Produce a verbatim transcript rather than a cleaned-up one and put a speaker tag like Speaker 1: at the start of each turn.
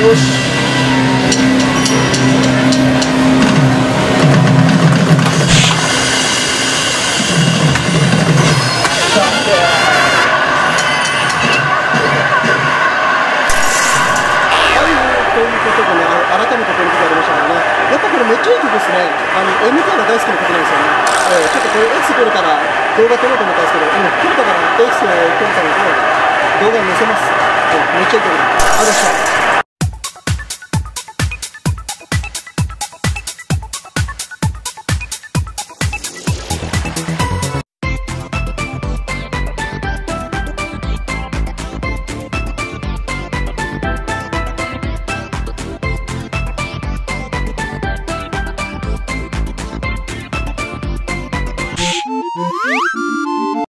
Speaker 1: よし。改めてこの曲ありましたからね、やっぱこれめっちゃいい曲ですね。あの エムケー が大好きな曲なんですよね。えー、ちょっとこれ X 撮れたら動画撮ろうと思ったんですけど、うん、撮れたから X 撮れたので動画に載せます。うん、めっちゃいい曲だ。ありがとうございました。